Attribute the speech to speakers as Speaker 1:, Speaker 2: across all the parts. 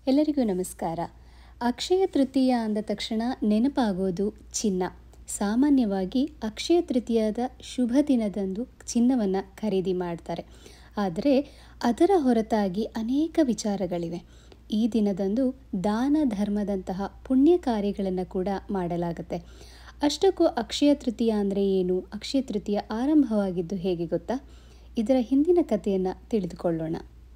Speaker 1: ಎಲ್ಲರಿಗೂ ನಮಸ್ಕಾರ. ಅಕ್ಷಯ ತೃತೀಯ ಅಂದ ತಕ್ಷಣ ನೆನಪಾಗೋದು ಚಿನ್ನ. ಸಾಮಾನ್ಯವಾಗಿ ಅಕ್ಷಯ ತೃತೀಯದ ಶುಭ ದಿನದಂದು ಚಿನ್ನವನ್ನು ಖರೀದಿ ಮಾಡ್ತಾರೆ. ಆದರೆ ಅದರ ಹೊರತಾಗಿ ಅನೇಕ ವಿಚಾರಗಳಿವೆ. ಈ ದಿನದಂದು ದಾನ ಧರ್ಮದಂತಹ ಪುಣ್ಯ ಕಾರ್ಯಗಳನ್ನು ಕೂಡ ಮಾಡಲಾಗುತ್ತೆ. ಅಷ್ಟಕ್ಕೂ ಅಕ್ಷಯ ತೃತೀಯ ಅಂದರೆ ಏನು? ಅಕ್ಷಯ ತೃತೀಯ ಆರಂಭವಾಗಿದ್ದು ಹೇಗೆ ಗೊತ್ತಾ? ಇದರ ಹಿಂದಿನ ಕಥೆಯನ್ನು ತಿಳಿದುಕೊಳ್ಳೋಣ.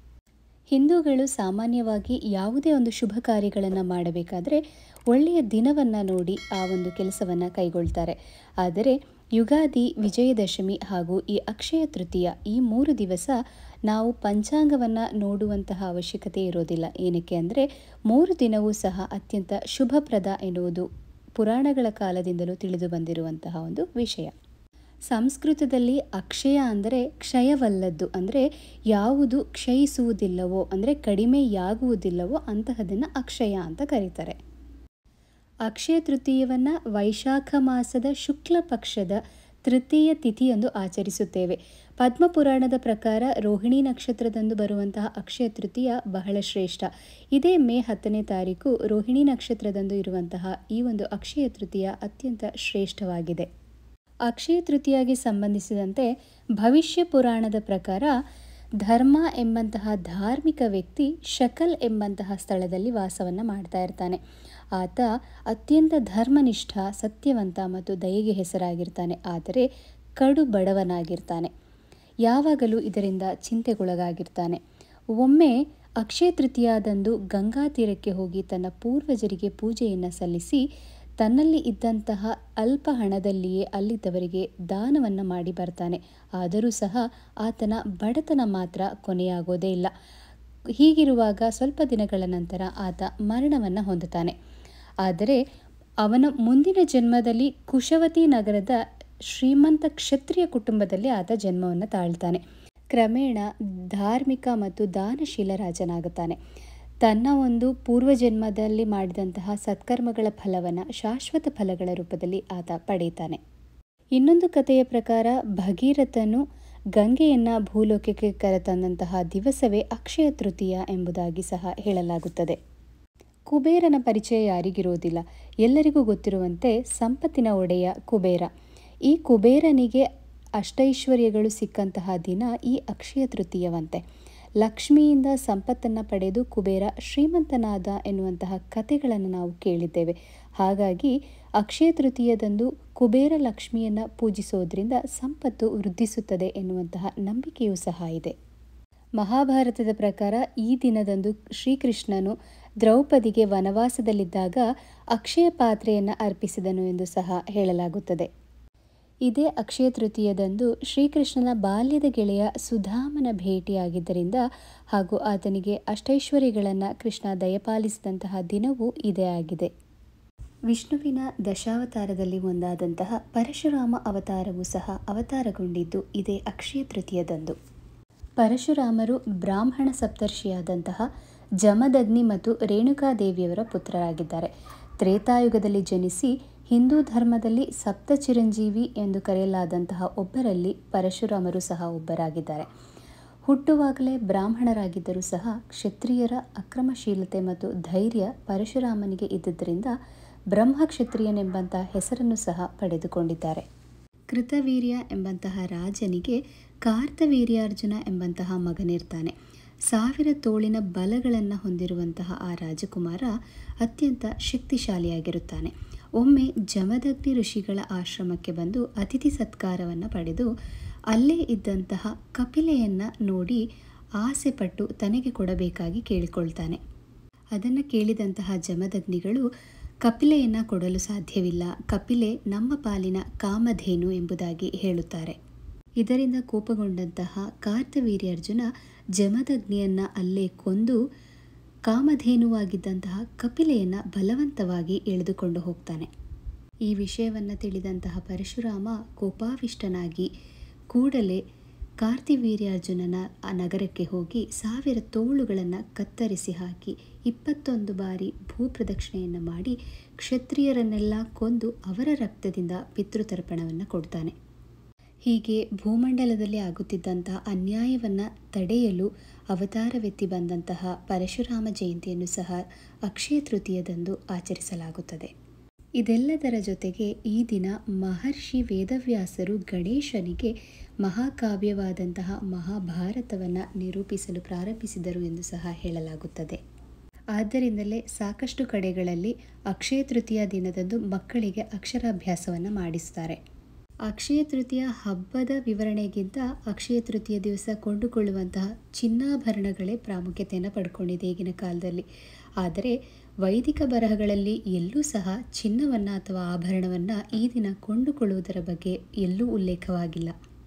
Speaker 1: ಹಿಂದೂಗಳು ಸಾಮಾನ್ಯವಾಗಿ ಯಾವುದೇ ಒಂದು ಶುಭ ಕಾರ್ಯಗಳನ್ನು ಮಾಡಬೇಕಾದ್ರೆ ಒಳ್ಳೆಯ ದಿನವನ್ನು ನೋಡಿ ಆ ಒಂದು ಕೆಲಸವನ್ನು ಕೈಗೊಳ್ತಾರೆ. ಆದರೆ ಯುಗಾದಿ, ವಿಜಯದಶಮಿ ಹಾಗೂ ಈ ಅಕ್ಷಯ ತೃತೀಯ ಈ 3 ದಿವಸ ನಾವು ಪಂಚಾಂಗವನ್ನು ನೋಡುವಂತಹ ಅವಶ್ಯಕತೆ ಇರೋದಿಲ್ಲ. ಏನಕ್ಕೆ ಅಂದರೆ 3 ದಿನವೂ ಸಹ ಅತ್ಯಂತ ಶುಭಪ್ರದ ಎನ್ನುವುದು ಪುರಾಣಗಳ ಕಾಲದಿಂದಲೂ ತಿಳಿದು ಬಂದಿರುವಂತಹ ಒಂದು ವಿಷಯ. ಸಂಸ್ಕೃತದಲ್ಲಿ ಅಕ್ಷಯ ಅಂದರೆ ಕ್ಷಯವಲ್ಲದ್ದು, ಅಂದರೆ ಯಾವುದು ಕ್ಷಯಿಸುವುದಿಲ್ಲವೋ ಅಂದರೆ ಕಡಿಮೆಯಾಗುವುದಿಲ್ಲವೋ ಅಂತಹದನ್ನು ಅಕ್ಷಯ ಅಂತ ಕರೀತಾರೆ. ಅಕ್ಷಯ ತೃತೀಯವನ್ನು ವೈಶಾಖ ಮಾಸದ ಶುಕ್ಲ ಪಕ್ಷದ ತೃತೀಯ ತಿಥಿಯಂದು ಆಚರಿಸುತ್ತೇವೆ. ಪದ್ಮಪುರಾಣದ ಪ್ರಕಾರ ರೋಹಿಣಿ ನಕ್ಷತ್ರದಂದು ಬರುವಂತಹ ಅಕ್ಷಯ ತೃತೀಯ ಬಹಳ ಶ್ರೇಷ್ಠ. ಇದೇ ಮೇ 10ನೇ ತಾರೀಕು ರೋಹಿಣಿ ನಕ್ಷತ್ರದಂದು ಇರುವಂತಹ ಈ ಒಂದು ಅಕ್ಷಯ ತೃತೀಯ ಅತ್ಯಂತ ಶ್ರೇಷ್ಠವಾಗಿದೆ. ಅಕ್ಷಯ ತೃತೀಯಗೆ ಸಂಬಂಧಿಸಿದಂತೆ ಭವಿಷ್ಯ ಪುರಾಣದ ಪ್ರಕಾರ ಧರ್ಮ ಎಂಬಂತಹ ಧಾರ್ಮಿಕ ವ್ಯಕ್ತಿ ಶಕಲ್ ಎಂಬಂತಹ ಸ್ಥಳದಲ್ಲಿ ವಾಸವನ್ನು ಮಾಡ್ತಾ ಇರ್ತಾನೆ. ಆತ ಅತ್ಯಂತ ಧರ್ಮನಿಷ್ಠ, ಸತ್ಯವಂತ ಮತ್ತು ದಯೆಗೆ ಹೆಸರಾಗಿರ್ತಾನೆ. ಆದರೆ ಕಡು ಬಡವನಾಗಿರ್ತಾನೆ. ಯಾವಾಗಲೂ ಇದರಿಂದ ಚಿಂತೆಗೊಳಗಾಗಿರ್ತಾನೆ. ಒಮ್ಮೆ ಅಕ್ಷಯ ತೃತೀಯದಂದು ಗಂಗಾ ತೀರಕ್ಕೆ ಹೋಗಿ ತನ್ನ ಪೂರ್ವಜರಿಗೆ ಪೂಜೆಯನ್ನು ಸಲ್ಲಿಸಿ ತನ್ನಲ್ಲಿ ಇದ್ದಂತಹ ಅಲ್ಪ ಹಣದಲ್ಲಿಯೇ ಅಲ್ಲಿದ್ದವರಿಗೆ ದಾನವನ್ನು ಮಾಡಿ ಬರ್ತಾನೆ. ಆದರೂ ಸಹ ಆತನ ಬಡತನ ಮಾತ್ರ ಕೊನೆಯಾಗೋದೇ ಇಲ್ಲ. ಹೀಗಿರುವಾಗ ಸ್ವಲ್ಪ ದಿನಗಳ ನಂತರ ಆತ ಮರಣವನ್ನು ಹೊಂದುತ್ತಾನೆ. ಆದರೆ ಅವನ ಮುಂದಿನ ಜನ್ಮದಲ್ಲಿ ಕುಶವತಿ ನಗರದ ಶ್ರೀಮಂತ ಕ್ಷತ್ರಿಯ ಕುಟುಂಬದಲ್ಲಿ ಆತ ಜನ್ಮವನ್ನು ತಾಳ್ತಾನೆ. ಕ್ರಮೇಣ ಧಾರ್ಮಿಕ ಮತ್ತು ದಾನಶೀಲ ರಾಜನಾಗುತ್ತಾನೆ. ತನ್ನ ಒಂದು ಪೂರ್ವಜನ್ಮದಲ್ಲಿ ಮಾಡಿದಂತಹ ಸತ್ಕರ್ಮಗಳ ಫಲವನ್ನು ಶಾಶ್ವತ ಫಲಗಳ ರೂಪದಲ್ಲಿ ಆತ ಪಡೆಯುತ್ತಾನೆ. ಇನ್ನೊಂದು ಕಥೆಯ ಪ್ರಕಾರ ಭಗೀರಥನು ಗಂಗೆಯನ್ನು ಭೂಲೋಕಕ್ಕೆ ಕರೆತಂದಂತಹ ದಿವಸವೇ ಅಕ್ಷಯ ತೃತೀಯ ಎಂಬುದಾಗಿ ಸಹ ಹೇಳಲಾಗುತ್ತದೆ. ಕುಬೇರನ ಪರಿಚಯ ಯಾರಿಗಿರೋದಿಲ್ಲ. ಎಲ್ಲರಿಗೂ ಗೊತ್ತಿರುವಂತೆ ಸಂಪತ್ತಿನ ಒಡೆಯ ಕುಬೇರ. ಈ ಕುಬೇರನಿಗೆ ಅಷ್ಟೈಶ್ವರ್ಯಗಳು ಸಿಕ್ಕಂತಹ ದಿನ ಈ ಅಕ್ಷಯ ತೃತೀಯವಂತೆ. ಲಕ್ಷ್ಮಿಯಿಂದ ಸಂಪತ್ತನ್ನು ಪಡೆದು ಕುಬೇರ ಶ್ರೀಮಂತನಾದ ಎನ್ನುವಂತಹ ಕಥೆಗಳನ್ನು ನಾವು ಕೇಳಿದ್ದೇವೆ. ಹಾಗಾಗಿ ಅಕ್ಷಯ ತೃತೀಯದಂದು ಕುಬೇರ ಲಕ್ಷ್ಮಿಯನ್ನು ಪೂಜಿಸೋದ್ರಿಂದ ಸಂಪತ್ತು ವೃದ್ಧಿಸುತ್ತದೆ ಎನ್ನುವಂತಹ ನಂಬಿಕೆಯೂ ಸಹ ಇದೆ. ಮಹಾಭಾರತದ ಪ್ರಕಾರ ಈ ದಿನದಂದು ಶ್ರೀಕೃಷ್ಣನು ದ್ರೌಪದಿಗೆ ವನವಾಸದಲ್ಲಿದ್ದಾಗ ಅಕ್ಷಯ ಪಾತ್ರೆಯನ್ನು ಅರ್ಪಿಸಿದನು ಎಂದು ಸಹ ಹೇಳಲಾಗುತ್ತದೆ. ಇದೇ ಅಕ್ಷಯ ತೃತೀಯದಂದು ಶ್ರೀಕೃಷ್ಣನ ಬಾಲ್ಯದ ಗೆಳೆಯ ಸುಧಾಮನ ಭೇಟಿಯಾಗಿದ್ದರಿಂದ ಹಾಗೂ ಆತನಿಗೆ ಅಷ್ಟೈಶ್ವರ್ಯಗಳನ್ನು ಕೃಷ್ಣ ದಯಪಾಲಿಸಿದಂತಹ ದಿನವೂ ಇದೇ ಆಗಿದೆ. ವಿಷ್ಣುವಿನ ದಶಾವತಾರದಲ್ಲಿ ಒಂದಾದಂತಹ ಪರಶುರಾಮ ಅವತಾರವೂ ಸಹ ಅವತಾರಗೊಂಡಿದ್ದು ಇದೇ ಅಕ್ಷಯ ತೃತೀಯದಂದು. ಪರಶುರಾಮರು ಬ್ರಾಹ್ಮಣ ಸಪ್ತರ್ಷಿಯಾದಂತಹ ಜಮದಗ್ನಿ ಮತ್ತು ರೇಣುಕಾದೇವಿಯವರ ಪುತ್ರರಾಗಿದ್ದಾರೆ. ತ್ರೇತಾಯುಗದಲ್ಲಿ ಜನಿಸಿ ಹಿಂದೂ ಧರ್ಮದಲ್ಲಿ ಸಪ್ತ ಚಿರಂಜೀವಿ ಎಂದು ಕರೆಯಲಾದಂತಹ ಒಬ್ಬರಲ್ಲಿ ಪರಶುರಾಮರು ಸಹ ಒಬ್ಬರಾಗಿದ್ದಾರೆ. ಹುಟ್ಟುವಾಗಲೇ ಬ್ರಾಹ್ಮಣರಾಗಿದ್ದರೂ ಸಹ ಕ್ಷತ್ರಿಯರ ಅಕ್ರಮಶೀಲತೆ ಮತ್ತು ಧೈರ್ಯ ಪರಶುರಾಮನಿಗೆ ಇದ್ದುದರಿಂದ ಬ್ರಹ್ಮಕ್ಷತ್ರಿಯನೆಂಬಂತಹ ಹೆಸರನ್ನು ಸಹ ಪಡೆದುಕೊಂಡಿದ್ದಾರೆ. ಕೃತವೀರ್ಯ ಎಂಬಂತಹ ರಾಜನಿಗೆ ಕಾರ್ತವೀರ್ಯಾರ್ಜುನ ಎಂಬಂತಹ ಮಗನಿರ್ತಾನೆ. 1000 ತೋಳಿನ ಬಲಗಳನ್ನು ಹೊಂದಿರುವಂತಹ ಆ ರಾಜಕುಮಾರ ಅತ್ಯಂತ ಶಕ್ತಿಶಾಲಿಯಾಗಿರುತ್ತಾನೆ. ಒಮ್ಮೆ ಜಮದಗ್ನಿ ಋಷಿಗಳ ಆಶ್ರಮಕ್ಕೆ ಬಂದು ಅತಿಥಿ ಸತ್ಕಾರವನ್ನು ಪಡೆದು ಅಲ್ಲೇ ಇದ್ದಂತಹ ಕಪಿಲೆಯನ್ನು ನೋಡಿ ಆಸೆಪಟ್ಟು ತನಗೆ ಕೊಡಬೇಕಾಗಿ ಕೇಳಿಕೊಳ್ತಾನೆ. ಅದನ್ನು ಕೇಳಿದಂತಹ ಜಮದಗ್ನಿಗಳು ಕಪಿಲೆಯನ್ನು ಕೊಡಲು ಸಾಧ್ಯವಿಲ್ಲ, ಕಪಿಲೆ ನಮ್ಮ ಪಾಲಿನ ಕಾಮಧೇನು ಎಂಬುದಾಗಿ ಹೇಳುತ್ತಾರೆ. ಇದರಿಂದ ಕೋಪಗೊಂಡಂತಹ ಕಾರ್ತವೀರ್ಯಾರ್ಜುನ ಜಮದಗ್ನಿಯನ್ನು ಅಲ್ಲೇ ಕೊಂದು ಕಾಮಧೇನುವಾಗಿದ್ದಂತಹ ಕಪಿಲೆಯನ್ನು ಬಲವಂತವಾಗಿ ಎಳೆದುಕೊಂಡು ಹೋಗ್ತಾನೆ. ಈ ವಿಷಯವನ್ನು ತಿಳಿದಂತಹ ಪರಶುರಾಮ ಕೋಪಾವಿಷ್ಟನಾಗಿ ಕೂಡಲೇ ಕಾರ್ತವೀರ್ಯಾರ್ಜುನನ ಆ ನಗರಕ್ಕೆ ಹೋಗಿ 1000 ತೋಳುಗಳನ್ನು ಕತ್ತರಿಸಿ ಹಾಕಿ 21 ಬಾರಿ ಭೂಪ್ರದಕ್ಷಿಣೆಯನ್ನು ಮಾಡಿ ಕ್ಷತ್ರಿಯರನ್ನೆಲ್ಲ ಕೊಂದು ಅವರ ರಕ್ತದಿಂದ ಪಿತೃತರ್ಪಣವನ್ನು ಕೊಡ್ತಾನೆ. ಹೀಗೆ ಭೂಮಂಡಲದಲ್ಲಿ ಆಗುತ್ತಿದ್ದಂತಹ ಅನ್ಯಾಯವನ್ನು ತಡೆಯಲು ಅವತಾರವೆತ್ತಿ ಬಂದಂತಹ ಪರಶುರಾಮ ಜಯಂತಿಯನ್ನು ಸಹ ಅಕ್ಷಯ ತೃತೀಯದಂದು ಆಚರಿಸಲಾಗುತ್ತದೆ. ಇದೆಲ್ಲದರ ಜೊತೆಗೆ ಈ ದಿನ ಮಹರ್ಷಿ ವೇದವ್ಯಾಸರು ಗಣೇಶನಿಗೆ ಮಹಾಕಾವ್ಯವಾದಂತಹ ಮಹಾಭಾರತವನ್ನು ನಿರೂಪಿಸಲು ಪ್ರಾರಂಭಿಸಿದರು ಎಂದು ಸಹ ಹೇಳಲಾಗುತ್ತದೆ. ಆದ್ದರಿಂದಲೇ ಸಾಕಷ್ಟು ಕಡೆಗಳಲ್ಲಿ ಅಕ್ಷಯ ತೃತೀಯ ದಿನದಂದು ಮಕ್ಕಳಿಗೆ ಅಕ್ಷರಾಭ್ಯಾಸವನ್ನು ಮಾಡಿಸ್ತಾರೆ. ಅಕ್ಷಯ ತೃತೀಯ ಹಬ್ಬದ ವಿವರಣೆಗಿಂತ ಅಕ್ಷಯ ತೃತೀಯ ದಿವಸ ಕೊಂಡುಕೊಳ್ಳುವಂತಹ ಚಿನ್ನಾಭರಣಗಳೇ ಪ್ರಾಮುಖ್ಯತೆಯನ್ನು ಪಡ್ಕೊಂಡಿದೆ ಈಗಿನ ಕಾಲದಲ್ಲಿ. ಆದರೆ ವೈದಿಕ ಬರಹಗಳಲ್ಲಿ ಎಲ್ಲೂ ಸಹ ಚಿನ್ನವನ್ನು ಅಥವಾ ಆಭರಣವನ್ನು ಈ ದಿನ ಕೊಂಡುಕೊಳ್ಳುವುದರ ಬಗ್ಗೆ ಎಲ್ಲೂ ಉಲ್ಲೇಖವಾಗಿಲ್ಲ.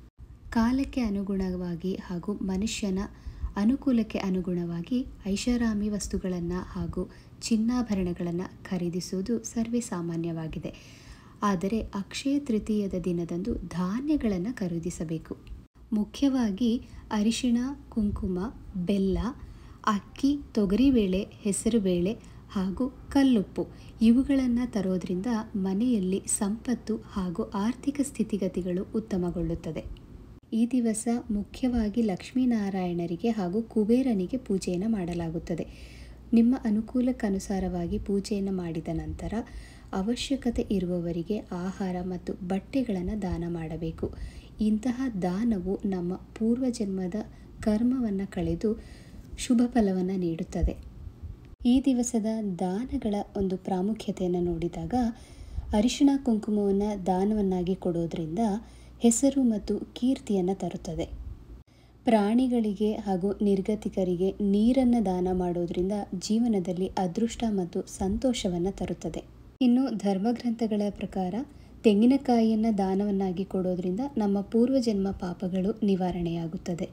Speaker 1: ಕಾಲಕ್ಕೆ ಅನುಗುಣವಾಗಿ ಹಾಗೂ ಮನುಷ್ಯನ ಅನುಕೂಲಕ್ಕೆ ಅನುಗುಣವಾಗಿ ಐಷಾರಾಮಿ ವಸ್ತುಗಳನ್ನು ಹಾಗೂ ಚಿನ್ನಾಭರಣಗಳನ್ನು ಖರೀದಿಸುವುದು ಸರ್ವೇ ಸಾಮಾನ್ಯವಾಗಿದೆ. ಆದರೆ ಅಕ್ಷಯ ತೃತೀಯದ ದಿನದಂದು ಧಾನ್ಯಗಳನ್ನು ಖರೀದಿಸಬೇಕು. ಮುಖ್ಯವಾಗಿ ಅರಿಶಿಣ, ಕುಂಕುಮ, ಬೆಲ್ಲ, ಅಕ್ಕಿ, ತೊಗರಿಬೇಳೆ, ಹೆಸರುಬೇಳೆ ಹಾಗೂ ಕಲ್ಲುಪ್ಪು ಇವುಗಳನ್ನು ತರೋದ್ರಿಂದ ಮನೆಯಲ್ಲಿ ಸಂಪತ್ತು ಹಾಗೂ ಆರ್ಥಿಕ ಸ್ಥಿತಿಗತಿಗಳು ಉತ್ತಮಗೊಳ್ಳುತ್ತದೆ. ಈ ದಿವಸ ಮುಖ್ಯವಾಗಿ ಲಕ್ಷ್ಮೀನಾರಾಯಣರಿಗೆ ಹಾಗೂ ಕುಬೇರನಿಗೆ ಪೂಜೆಯನ್ನು ಮಾಡಲಾಗುತ್ತದೆ. ನಿಮ್ಮ ಅನುಕೂಲಕ್ಕನುಸಾರವಾಗಿ ಪೂಜೆಯನ್ನು ಮಾಡಿದ ನಂತರ ಅವಶ್ಯಕತೆ ಇರುವವರಿಗೆ ಆಹಾರ ಮತ್ತು ಬಟ್ಟೆಗಳನ್ನು ದಾನ ಮಾಡಬೇಕು. ಇಂತಹ ದಾನವು ನಮ್ಮ ಪೂರ್ವಜನ್ಮದ ಕರ್ಮವನ್ನು ಕಳೆದು ಶುಭ ಫಲವನ್ನು ನೀಡುತ್ತದೆ. ಈ ದಿವಸದ ದಾನಗಳ ಒಂದು ಪ್ರಾಮುಖ್ಯತೆಯನ್ನು ನೋಡಿದಾಗ ಅರಿಶಿಣ ಕುಂಕುಮವನ್ನು ದಾನವನ್ನಾಗಿ ಕೊಡೋದ್ರಿಂದ ಹೆಸರು ಮತ್ತು ಕೀರ್ತಿಯನ್ನು ತರುತ್ತದೆ. ಪ್ರಾಣಿಗಳಿಗೆ ಹಾಗೂ ನಿರ್ಗತಿಕರಿಗೆ ನೀರನ್ನು ದಾನ ಮಾಡೋದ್ರಿಂದ ಜೀವನದಲ್ಲಿ ಅದೃಷ್ಟ ಮತ್ತು ಸಂತೋಷವನ್ನು ತರುತ್ತದೆ. ಇನ್ನು ಧರ್ಮಗ್ರಂಥಗಳ ಪ್ರಕಾರ ತೆಂಗಿನಕಾಯಿಯನ್ನು ದಾನವನ್ನಾಗಿ ಕೊಡೋದ್ರಿಂದ ನಮ್ಮ ಪೂರ್ವಜನ್ಮ ಪಾಪಗಳು ನಿವಾರಣೆಯಾಗುತ್ತದೆ.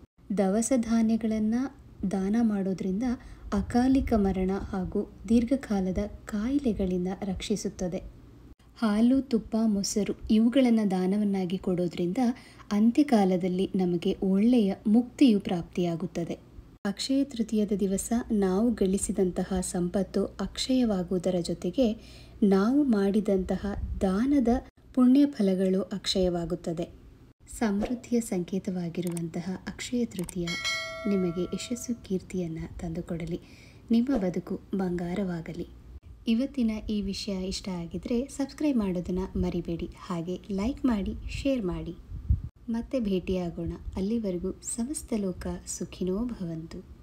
Speaker 1: ದವಸ ಧಾನ್ಯಗಳನ್ನು ದಾನ ಮಾಡೋದ್ರಿಂದ ಅಕಾಲಿಕ ಮರಣ ಹಾಗೂ ದೀರ್ಘಕಾಲದ ಕಾಯಿಲೆಗಳಿಂದ ರಕ್ಷಿಸುತ್ತದೆ. ಹಾಲು, ತುಪ್ಪ, ಮೊಸರು ಇವುಗಳನ್ನು ದಾನವನ್ನಾಗಿ ಕೊಡೋದ್ರಿಂದ ಅಂತ್ಯಕಾಲದಲ್ಲಿ ನಮಗೆ ಒಳ್ಳೆಯ ಮುಕ್ತಿಯು ಪ್ರಾಪ್ತಿಯಾಗುತ್ತದೆ. ಅಕ್ಷಯ ತೃತೀಯದ ದಿವಸ ನಾವು ಗಳಿಸಿದಂತಹ ಸಂಪತ್ತು ಅಕ್ಷಯವಾಗುವುದರ ಜೊತೆಗೆ ನಾವು ಮಾಡಿದಂತಹ ದಾನದ ಪುಣ್ಯ ಫಲಗಳು ಅಕ್ಷಯವಾಗುತ್ತದೆ. ಸಮೃದ್ಧಿಯ ಸಂಕೇತವಾಗಿರುವಂತಹ ಅಕ್ಷಯ ತೃತೀಯ ನಿಮಗೆ ಯಶಸ್ಸು ಕೀರ್ತಿಯನ್ನು ತಂದುಕೊಡಲಿ. ನಿಮ್ಮ ಬದುಕು ಬಂಗಾರವಾಗಲಿ. ಇವತ್ತಿನ ಈ ವಿಷಯ ಇಷ್ಟ ಆಗಿದ್ರೆ ಸಬ್ಸ್ಕ್ರೈಬ್ ಮಾಡೋದನ್ನು ಮರಿಬೇಡಿ. ಹಾಗೆ ಲೈಕ್ ಮಾಡಿ, ಶೇರ್ ಮಾಡಿ. ಮತ್ತೆ ಭೇಟಿಯಾಗೋಣ. ಅಲ್ಲಿವರೆಗೂ ಸಮಸ್ತ ಲೋಕ ಸುಖಿನೋ ಭವಂತು.